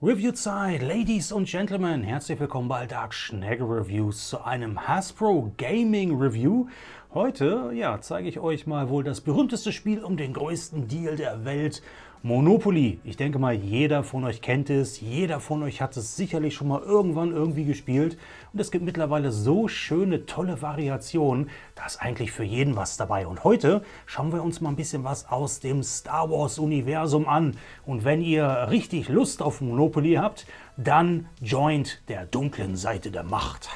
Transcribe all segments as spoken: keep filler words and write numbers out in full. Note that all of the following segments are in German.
Review-Zeit, Ladies und Gentlemen, herzlich willkommen bei Dark Schnegge Reviews zu einem Hasbro Gaming Review. Heute, ja, zeige ich euch mal wohl das berühmteste Spiel um den größten Deal der Welt, Monopoly. Ich denke mal, jeder von euch kennt es, jeder von euch hat es sicherlich schon mal irgendwann irgendwie gespielt. Und es gibt mittlerweile so schöne, tolle Variationen, da ist eigentlich für jeden was dabei. Und heute schauen wir uns mal ein bisschen was aus dem Star Wars Universum an. Und wenn ihr richtig Lust auf Monopoly habt, dann joint der dunklen Seite der Macht.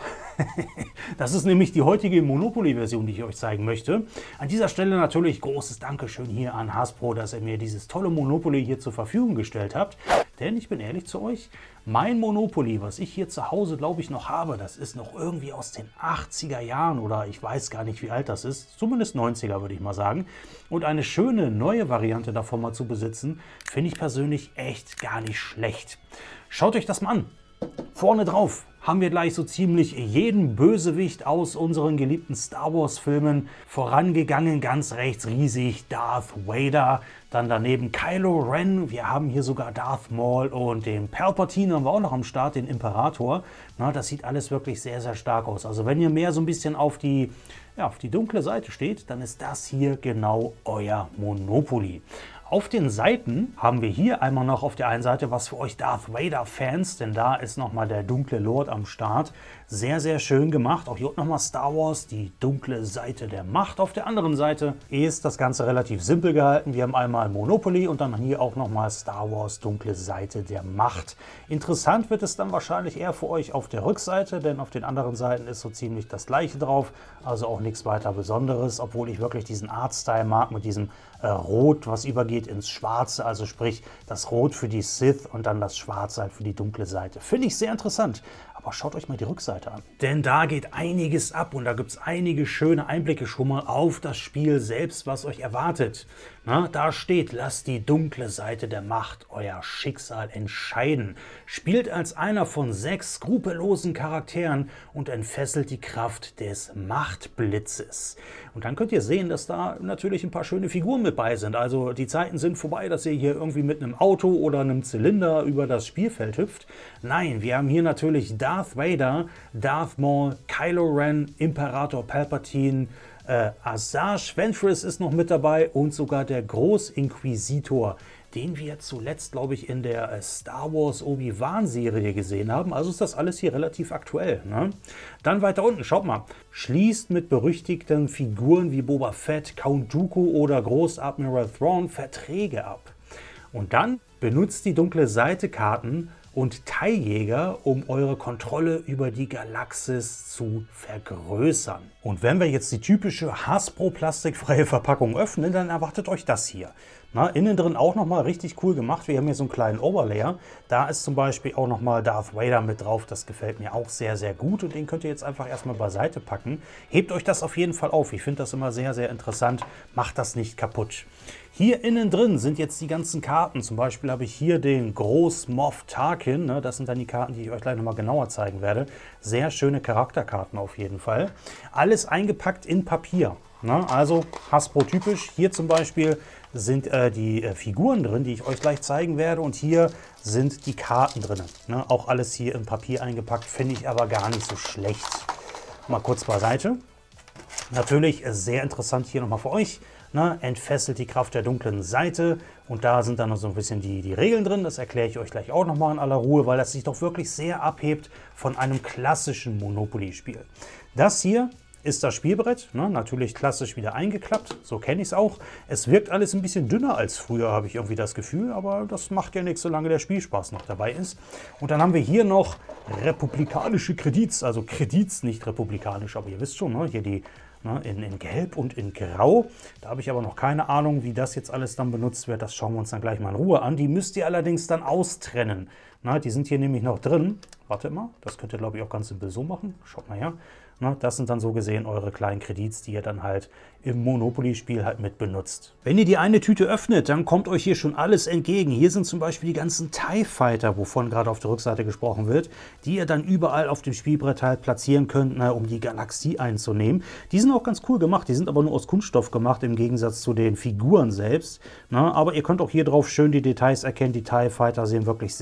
Das ist nämlich die heutige Monopoly-Version, die ich euch zeigen möchte. An dieser Stelle natürlich großes Dankeschön hier an Hasbro, dass ihr mir dieses tolle Monopoly hier zur Verfügung gestellt habt. Denn ich bin ehrlich zu euch, mein Monopoly, was ich hier zu Hause, glaube ich, noch habe, das ist noch irgendwie aus den achtziger Jahren oder ich weiß gar nicht, wie alt das ist. Zumindest neunziger, würde ich mal sagen. Und eine schöne neue Variante davon mal zu besitzen, finde ich persönlich echt gar nicht schlecht. Schaut euch das mal an. Vorne drauf haben wir gleich so ziemlich jeden Bösewicht aus unseren geliebten Star Wars Filmen. Vorangegangen ganz rechts riesig Darth Vader, dann daneben Kylo Ren, wir haben hier sogar Darth Maul und den Palpatine haben wir auch noch am Start, den Imperator. Na, das sieht alles wirklich sehr, sehr stark aus. Also wenn ihr mehr so ein bisschen auf die, ja, auf die dunkle Seite steht, dann ist das hier genau euer Monopoly. Auf den Seiten haben wir hier einmal noch auf der einen Seite was für euch Darth Vader-Fans, denn da ist nochmal der dunkle Lord am Start. Sehr, sehr schön gemacht. Auch hier unten nochmal Star Wars, die dunkle Seite der Macht. Auf der anderen Seite ist das Ganze relativ simpel gehalten. Wir haben einmal Monopoly und dann hier auch nochmal Star Wars, dunkle Seite der Macht. Interessant wird es dann wahrscheinlich eher für euch auf der Rückseite, denn auf den anderen Seiten ist so ziemlich das gleiche drauf. Also auch nichts weiter Besonderes, obwohl ich wirklich diesen Artstyle mag mit diesem äh, Rot, was übergeht ins Schwarze, also sprich das Rot für die Sith und dann das Schwarze halt für die dunkle Seite. Finde ich sehr interessant. Aber schaut euch mal die Rückseite an. Denn da geht einiges ab und da gibt es einige schöne Einblicke schon mal auf das Spiel selbst, was euch erwartet. Na, da steht, lasst die dunkle Seite der Macht euer Schicksal entscheiden. Spielt als einer von sechs skrupellosen Charakteren und entfesselt die Kraft des Machtblitzes. Und dann könnt ihr sehen, dass da natürlich ein paar schöne Figuren mit bei sind. Also die Zeiten sind vorbei, dass ihr hier irgendwie mit einem Auto oder einem Zylinder über das Spielfeld hüpft. Nein, wir haben hier natürlich Darth Vader, Darth Maul, Kylo Ren, Imperator Palpatine, äh, Asajj Ventress ist noch mit dabei und sogar der Großinquisitor, den wir zuletzt, glaube ich, in der äh, Star Wars Obi-Wan-Serie gesehen haben. Also ist das alles hier relativ aktuell. Ne? Dann weiter unten, schaut mal. Schließt mit berüchtigten Figuren wie Boba Fett, Count Dooku oder Großadmiral Thrawn Verträge ab. Und dann benutzt die dunkle Seite Karten und Teiljäger, um eure Kontrolle über die Galaxis zu vergrößern. Und wenn wir jetzt die typische Hasbro plastikfreie Verpackung öffnen, dann erwartet euch das hier. Na, innen drin auch nochmal richtig cool gemacht. Wir haben hier so einen kleinen Overlayer. Da ist zum Beispiel auch nochmal Darth Vader mit drauf. Das gefällt mir auch sehr, sehr gut. Und den könnt ihr jetzt einfach erstmal beiseite packen. Hebt euch das auf jeden Fall auf. Ich finde das immer sehr, sehr interessant. Macht das nicht kaputt. Hier innen drin sind jetzt die ganzen Karten. Zum Beispiel habe ich hier den Groß Moff Tarkin. Das sind dann die Karten, die ich euch gleich nochmal genauer zeigen werde. Sehr schöne Charakterkarten auf jeden Fall. Alles eingepackt in Papier. Also Hasbro typisch. Hier zum Beispiel sind äh, die äh, Figuren drin, die ich euch gleich zeigen werde. Und hier sind die Karten drin. Ne? Auch alles hier in Papier eingepackt, finde ich aber gar nicht so schlecht. Mal kurz beiseite. Natürlich äh, sehr interessant hier nochmal für euch. Ne? Entfesselt die Kraft der dunklen Seite. Und da sind dann noch so ein bisschen die, die Regeln drin. Das erkläre ich euch gleich auch nochmal in aller Ruhe, weil das sich doch wirklich sehr abhebt von einem klassischen Monopoly-Spiel. Das hier ist das Spielbrett, ne? Natürlich klassisch wieder eingeklappt, so kenne ich es auch. Es wirkt alles ein bisschen dünner als früher, habe ich irgendwie das Gefühl, aber das macht ja nichts, solange der Spielspaß noch dabei ist. Und dann haben wir hier noch republikanische Kredits, also Kredits, nicht republikanisch, aber ihr wisst schon, ne? Hier die ne, in, in Gelb und in Grau. Da habe ich aber noch keine Ahnung, wie das jetzt alles dann benutzt wird. Das schauen wir uns dann gleich mal in Ruhe an. Die müsst ihr allerdings dann austrennen. Na, die sind hier nämlich noch drin. Warte mal, das könnt ihr, glaube ich, auch ganz simpel so machen. Schaut mal her. Na, das sind dann so gesehen eure kleinen Kredits, die ihr dann halt im Monopoly-Spiel halt mit benutzt. Wenn ihr die eine Tüte öffnet, dann kommt euch hier schon alles entgegen. Hier sind zum Beispiel die ganzen TIE Fighter, wovon gerade auf der Rückseite gesprochen wird, die ihr dann überall auf dem Spielbrett halt platzieren könnt, na, um die Galaxie einzunehmen. Die sind auch ganz cool gemacht, die sind aber nur aus Kunststoff gemacht, im Gegensatz zu den Figuren selbst. Na, aber ihr könnt auch hier drauf schön die Details erkennen. Die TIE Fighter sehen wirklich sehr, sehr gut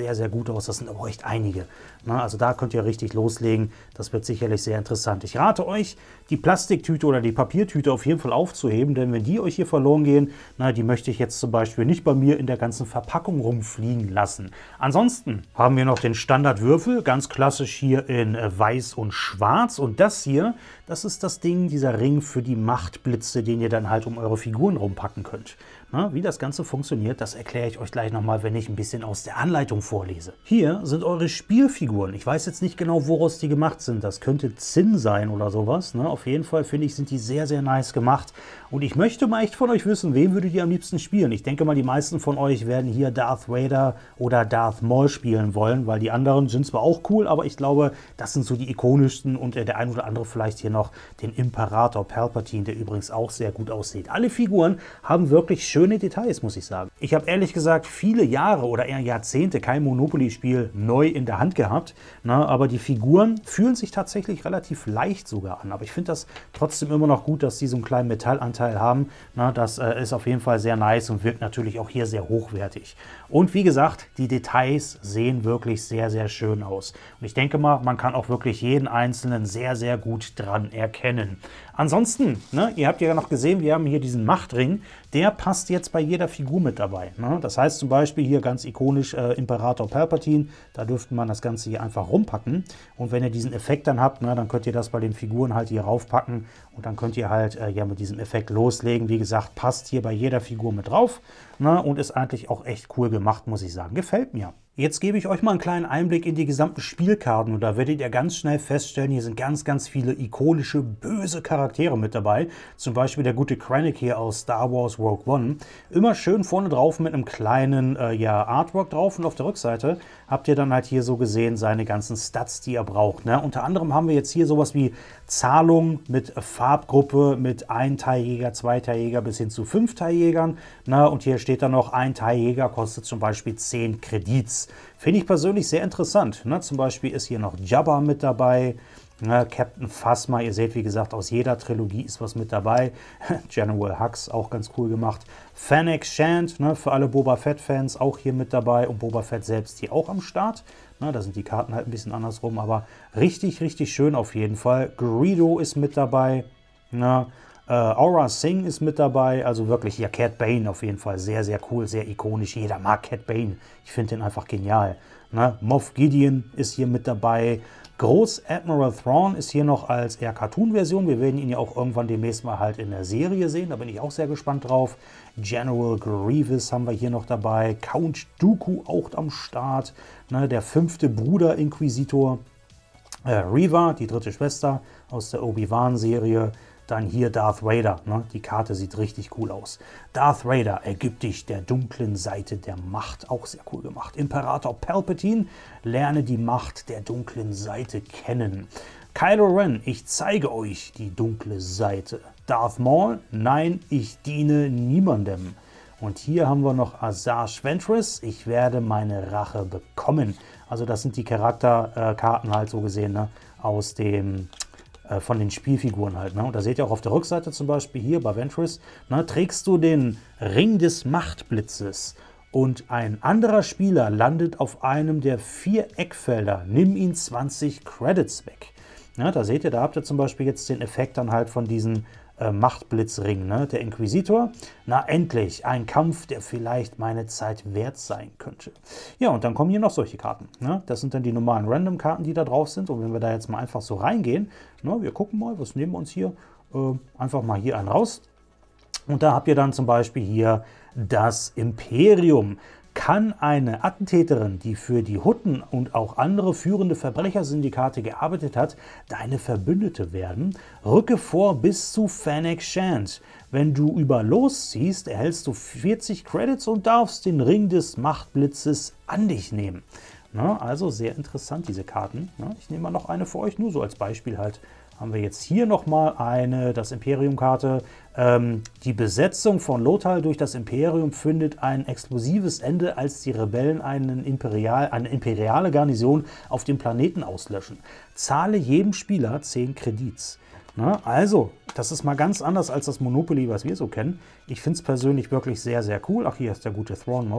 gut aus, das sind aber echt einige. Na, also da könnt ihr richtig loslegen, das wird sicherlich sehr interessant. Ich rate euch, die Plastiktüte oder die Papiertüte auf jeden Fall aufzuheben, denn wenn die euch hier verloren gehen, na, die möchte ich jetzt zum Beispiel nicht bei mir in der ganzen Verpackung rumfliegen lassen. Ansonsten haben wir noch den Standardwürfel, ganz klassisch hier in äh, weiß und schwarz, und das hier, das ist das Ding, dieser Ring für die Machtblitze, den ihr dann halt um eure Figuren rumpacken könnt. Na, wie das Ganze funktioniert, das erkläre ich euch gleich nochmal, wenn ich ein bisschen aus der Anleitung vorlese. Hier sind eure Spielfiguren. Ich weiß jetzt nicht genau, woraus die gemacht sind. Das könnte Zinn sein oder sowas. Ne? Auf jeden Fall finde ich, sind die sehr, sehr nice gemacht. Und ich möchte mal echt von euch wissen, wen würdet ihr am liebsten spielen? Ich denke mal, die meisten von euch werden hier Darth Vader oder Darth Maul spielen wollen, weil die anderen sind zwar auch cool, aber ich glaube, das sind so die ikonischsten, und der ein oder andere vielleicht hier noch den Imperator Palpatine, der übrigens auch sehr gut aussieht. Alle Figuren haben wirklich schöne Details, muss ich sagen. Ich habe ehrlich gesagt viele Jahre oder eher Jahrzehnte kein Monopoly-Spiel neu in der Hand gehabt, na, aber die Figuren fühlen sich tatsächlich relativ leicht sogar an. Aber ich finde das trotzdem immer noch gut, dass die so einen kleinen Metallanteil haben. Na, das äh, ist auf jeden Fall sehr nice und wirkt natürlich auch hier sehr hochwertig. Und wie gesagt, die Details sehen wirklich sehr, sehr schön aus. Und ich denke mal, man kann auch wirklich jeden einzelnen sehr, sehr gut dran erkennen. Ansonsten, ne, ihr habt ja noch gesehen, wir haben hier diesen Machtring, der passt jetzt bei jeder Figur mit dabei. Ne? Das heißt zum Beispiel hier ganz ikonisch äh, Imperator Palpatine, da dürfte man das Ganze hier einfach rumpacken. Und wenn ihr diesen Effekt dann habt, ne, dann könnt ihr das bei den Figuren halt hier raufpacken und dann könnt ihr halt äh, ja mit diesem Effekt loslegen. Wie gesagt, passt hier bei jeder Figur mit drauf, ne, und ist eigentlich auch echt cool gemacht, muss ich sagen. Gefällt mir. Jetzt gebe ich euch mal einen kleinen Einblick in die gesamten Spielkarten und da werdet ihr ganz schnell feststellen, hier sind ganz, ganz viele ikonische, böse Charaktere mit dabei. Zum Beispiel der gute Krennic hier aus Star Wars Rogue One. Immer schön vorne drauf mit einem kleinen äh, ja, Artwork drauf, und auf der Rückseite habt ihr dann halt hier so gesehen seine ganzen Stats, die er braucht. Ne? Unter anderem haben wir jetzt hier sowas wie Zahlung mit Farbgruppe, mit Ein-Teiljäger, Zwei-Teiljäger bis hin zu Fünf-Teiljägern. Ne? Und hier steht dann noch, ein Teiljäger kostet zum Beispiel zehn Kredits. Finde ich persönlich sehr interessant. Ne? Zum Beispiel ist hier noch Jabba mit dabei, ne? Captain Phasma, ihr seht, wie gesagt, aus jeder Trilogie ist was mit dabei. General Hux, auch ganz cool gemacht. Fennec Shand, ne? Für alle Boba Fett-Fans auch hier mit dabei, und Boba Fett selbst hier auch am Start. Na, da sind die Karten halt ein bisschen andersrum, aber richtig, richtig schön auf jeden Fall. Greedo ist mit dabei. Na, äh, Aura Singh ist mit dabei. Also wirklich, ja, Cad Bane auf jeden Fall. Sehr, sehr cool, sehr ikonisch. Jeder mag Cad Bane. Ich finde den einfach genial. Na, Moff Gideon ist hier mit dabei. Groß Admiral Thrawn ist hier noch als eher Cartoon-Version. Wir werden ihn ja auch irgendwann demnächst mal halt in der Serie sehen. Da bin ich auch sehr gespannt drauf. General Grievous haben wir hier noch dabei. Count Dooku auch am Start. Ne, der fünfte Bruder Inquisitor. Äh, Reva, die dritte Schwester aus der Obi-Wan-Serie. Dann hier Darth Vader. Ne? Die Karte sieht richtig cool aus. Darth Vader ergibt dich der dunklen Seite der Macht. Auch sehr cool gemacht. Imperator Palpatine, lerne die Macht der dunklen Seite kennen. Kylo Ren, ich zeige euch die dunkle Seite. Darth Maul, nein, ich diene niemandem. Und hier haben wir noch Asajj Ventress, ich werde meine Rache bekommen. Also das sind die Charakterkarten halt so gesehen, ne? Aus dem... von den Spielfiguren halt. Ne? Und da seht ihr auch auf der Rückseite zum Beispiel hier bei Ventress, ne, trägst du den Ring des Machtblitzes und ein anderer Spieler landet auf einem der vier Eckfelder, nimm ihn zwanzig Credits weg. Ja, da seht ihr, da habt ihr zum Beispiel jetzt den Effekt dann halt von diesen äh, Machtblitzring, ne? Der Inquisitor. Na endlich, ein Kampf, der vielleicht meine Zeit wert sein könnte. Ja, und dann kommen hier noch solche Karten. Ne? Das sind dann die normalen Random-Karten, die da drauf sind. Und wenn wir da jetzt mal einfach so reingehen, ne, wir gucken mal, was nehmen wir uns hier? Äh, einfach mal hier einen raus. Und da habt ihr dann zum Beispiel hier das Imperium. Kann eine Attentäterin, die für die Hutten und auch andere führende Verbrechersyndikate gearbeitet hat, deine Verbündete werden? Rücke vor bis zu Fennec Shand. Wenn du über losziehst, erhältst du vierzig Credits und darfst den Ring des Machtblitzes an dich nehmen. Na, also sehr interessant, diese Karten. Na, ich nehme mal noch eine für euch, nur so als Beispiel halt. Haben wir jetzt hier nochmal eine, das Imperium-Karte. Ähm, die Besetzung von Lothal durch das Imperium findet ein explosives Ende, als die Rebellen einen Imperial, eine imperiale Garnison auf dem Planeten auslöschen. Zahle jedem Spieler zehn Kredits. Na, also, das ist mal ganz anders als das Monopoly, was wir so kennen. Ich finde es persönlich wirklich sehr, sehr cool. Ach, hier ist der gute Thrawn noch.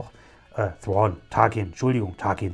äh, Thrawn, Tarkin, Entschuldigung, Tarkin.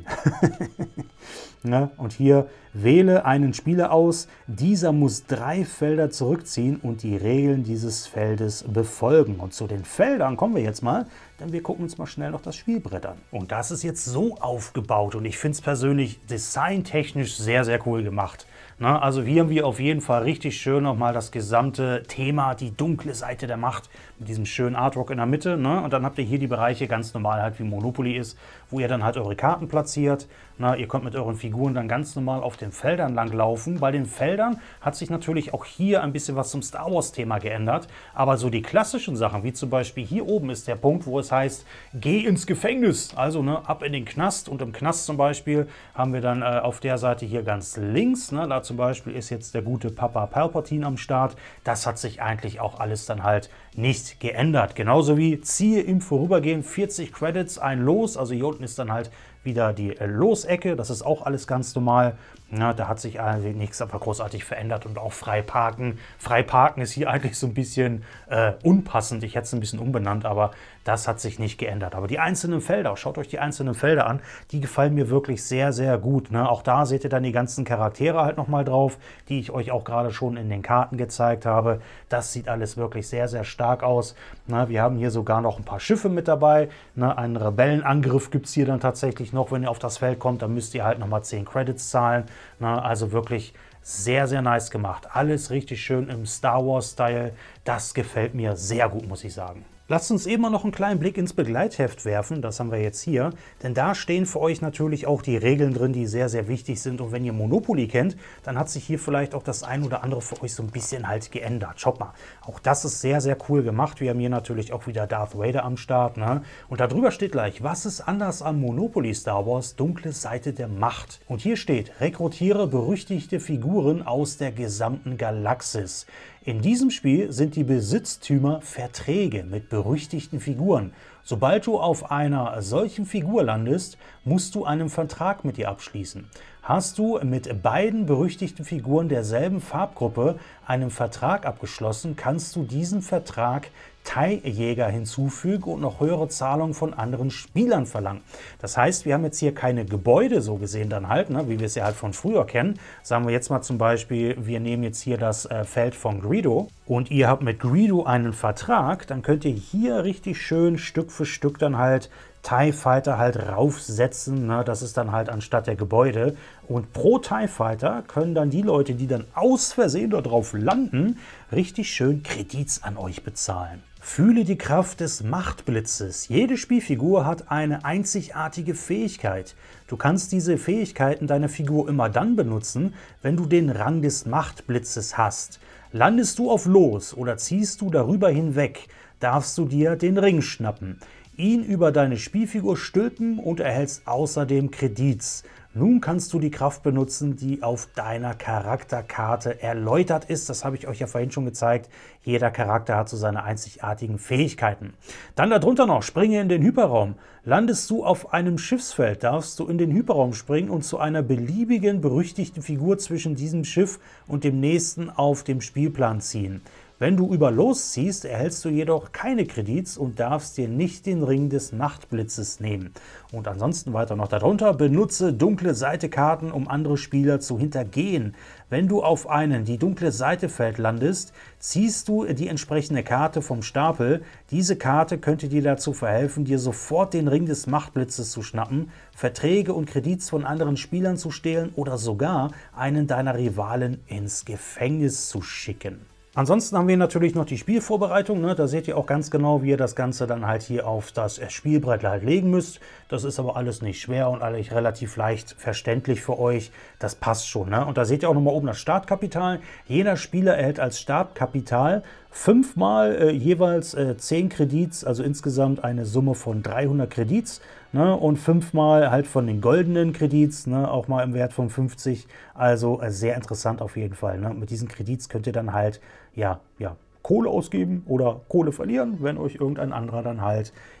Ne? Und hier wähle einen Spieler aus. Dieser muss drei Felder zurückziehen und die Regeln dieses Feldes befolgen. Und zu den Feldern kommen wir jetzt mal, denn wir gucken uns mal schnell noch das Spielbrett an. Und das ist jetzt so aufgebaut und ich finde es persönlich designtechnisch sehr, sehr cool gemacht. Na, also hier haben wir auf jeden Fall richtig schön nochmal das gesamte Thema, die dunkle Seite der Macht, mit diesem schönen Artwork in der Mitte. Ne? Und dann habt ihr hier die Bereiche ganz normal halt wie Monopoly ist, wo ihr dann halt eure Karten platziert. Na, ihr könnt mit euren Figuren dann ganz normal auf den Feldern lang laufen. Bei den Feldern hat sich natürlich auch hier ein bisschen was zum Star Wars Thema geändert. Aber so die klassischen Sachen, wie zum Beispiel hier oben ist der Punkt, wo es heißt, geh ins Gefängnis. Also ne, ab in den Knast. Und im Knast zum Beispiel haben wir dann äh, auf der Seite hier ganz links, ne, da zum Beispiel ist jetzt der gute Papa Palpatine am Start. Das hat sich eigentlich auch alles dann halt nicht geändert. Genauso wie ziehe im Vorübergehen vierzig Credits ein Los. Also hier unten ist dann halt wieder die Losecke, das ist auch alles ganz normal. Ja, da hat sich eigentlich nichts aber großartig verändert und auch frei parken. Frei parken ist hier eigentlich so ein bisschen äh, unpassend. Ich hätte es ein bisschen umbenannt, aber das hat sich nicht geändert. Aber die einzelnen Felder, schaut euch die einzelnen Felder an, die gefallen mir wirklich sehr, sehr gut. Ne? Auch da seht ihr dann die ganzen Charaktere halt nochmal drauf, die ich euch auch gerade schon in den Karten gezeigt habe. Das sieht alles wirklich sehr, sehr stark aus. Na, wir haben hier sogar noch ein paar Schiffe mit dabei. Ne? Einen Rebellenangriff gibt es hier dann tatsächlich noch, wenn ihr auf das Feld kommt. Dann müsst ihr halt nochmal zehn Credits zahlen. Na, also wirklich sehr, sehr nice gemacht. Alles richtig schön im Star Wars-Style. Das gefällt mir sehr gut, muss ich sagen. Lasst uns eben mal noch einen kleinen Blick ins Begleitheft werfen, das haben wir jetzt hier, denn da stehen für euch natürlich auch die Regeln drin, die sehr, sehr wichtig sind und wenn ihr Monopoly kennt, dann hat sich hier vielleicht auch das ein oder andere für euch so ein bisschen halt geändert. Schaut mal, auch das ist sehr, sehr cool gemacht. Wir haben hier natürlich auch wieder Darth Vader am Start, ne? Und darüber steht gleich, was ist anders am Monopoly Star Wars, dunkle Seite der Macht. Und hier steht, rekrutiere berüchtigte Figuren aus der gesamten Galaxis. In diesem Spiel sind die Besitztümer Verträge mit berüchtigten Figuren. Sobald du auf einer solchen Figur landest, musst du einen Vertrag mit ihr abschließen. Hast du mit beiden berüchtigten Figuren derselben Farbgruppe einen Vertrag abgeschlossen, kannst du diesen Vertrag Teiljäger hinzufügen und noch höhere Zahlungen von anderen Spielern verlangen. Das heißt, wir haben jetzt hier keine Gebäude so gesehen dann halt, ne, wie wir es ja halt von früher kennen. Sagen wir jetzt mal zum Beispiel, wir nehmen jetzt hier das äh, Feld von Greedo und ihr habt mit Greedo einen Vertrag, dann könnt ihr hier richtig schön Stück für Stück dann halt TIE Fighter halt raufsetzen, ne? Das ist dann halt anstatt der Gebäude. Und pro TIE Fighter können dann die Leute, die dann aus Versehen darauf landen, richtig schön Kredits an euch bezahlen. Fühle die Kraft des Machtblitzes. Jede Spielfigur hat eine einzigartige Fähigkeit. Du kannst diese Fähigkeiten deiner Figur immer dann benutzen, wenn du den Rang des Machtblitzes hast. Landest du auf Los oder ziehst du darüber hinweg, darfst du dir den Ring schnappen, ihn über deine Spielfigur stülpen und erhältst außerdem Kredits. Nun kannst du die Kraft benutzen, die auf deiner Charakterkarte erläutert ist. Das habe ich euch ja vorhin schon gezeigt. Jeder Charakter hat so seine einzigartigen Fähigkeiten. Dann darunter noch, springe in den Hyperraum. Landest du auf einem Schiffsfeld, darfst du in den Hyperraum springen und zu einer beliebigen berüchtigten Figur zwischen diesem Schiff und dem nächsten auf dem Spielplan ziehen. Wenn du über Los ziehst, erhältst du jedoch keine Kredits und darfst dir nicht den Ring des Machtblitzes nehmen. Und ansonsten weiter noch darunter, benutze dunkle Seite-Karten, um andere Spieler zu hintergehen. Wenn du auf einen die dunkle Seite-Feld landest, ziehst du die entsprechende Karte vom Stapel. Diese Karte könnte dir dazu verhelfen, dir sofort den Ring des Machtblitzes zu schnappen, Verträge und Kredits von anderen Spielern zu stehlen oder sogar einen deiner Rivalen ins Gefängnis zu schicken. Ansonsten haben wir natürlich noch die Spielvorbereitung, ne? Da seht ihr auch ganz genau, wie ihr das Ganze dann halt hier auf das Spielbrett halt legen müsst. Das ist aber alles nicht schwer und alles relativ leicht verständlich für euch. Das passt schon, ne? Und da seht ihr auch nochmal oben das Startkapital. Jeder Spieler erhält als Startkapital fünfmal äh, jeweils äh, zehn Kredits, also insgesamt eine Summe von dreihundert Kredits. Ne, und fünfmal halt von den goldenen Kredits, ne, auch mal im Wert von fünfzig. Also äh, sehr interessant auf jeden Fall. Ne. Mit diesen Kredits könnt ihr dann halt ja, ja, Kohle ausgeben oder Kohle verlieren, wenn euch irgendein anderer dann halt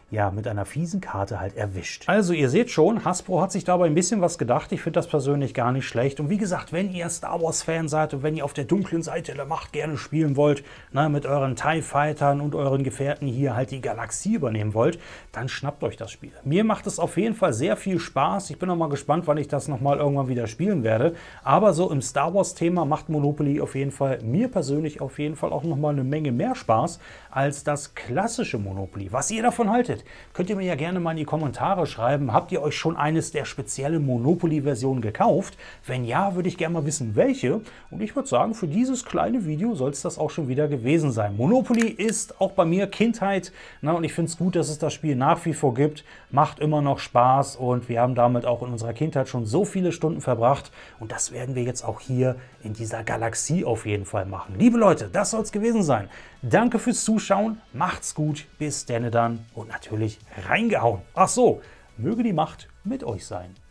ja, mit einer fiesen Karte halt erwischt. Also ihr seht schon, Hasbro hat sich dabei ein bisschen was gedacht. Ich finde das persönlich gar nicht schlecht. Und wie gesagt, wenn ihr Star Wars Fan seid und wenn ihr auf der dunklen Seite der Macht gerne spielen wollt, na, mit euren TIE Fightern und euren Gefährten hier halt die Galaxie übernehmen wollt, dann schnappt euch das Spiel. Mir macht es auf jeden Fall sehr viel Spaß. Ich bin noch mal gespannt, wann ich das noch mal irgendwann wieder spielen werde. Aber so im Star Wars Thema macht Monopoly auf jeden Fall, mir persönlich auf jeden Fall auch noch mal eine Menge mehr Spaß als das klassische Monopoly. Was ihr davon haltet, könnt ihr mir ja gerne mal in die Kommentare schreiben. Habt ihr euch schon eines der speziellen Monopoly-Versionen gekauft? Wenn ja, würde ich gerne mal wissen, welche. Und ich würde sagen, für dieses kleine Video soll es das auch schon wieder gewesen sein. Monopoly ist auch bei mir Kindheit. Na, und ich finde es gut, dass es das Spiel nach wie vor gibt. Macht immer noch Spaß und wir haben damit auch in unserer Kindheit schon so viele Stunden verbracht. Und das werden wir jetzt auch hier in dieser Galaxie auf jeden Fall machen. Liebe Leute, das soll es gewesen sein. Danke fürs Zuschauen. Macht's gut. Bis denn dann. Und natürlich reingehauen. Ach so, möge die Macht mit euch sein.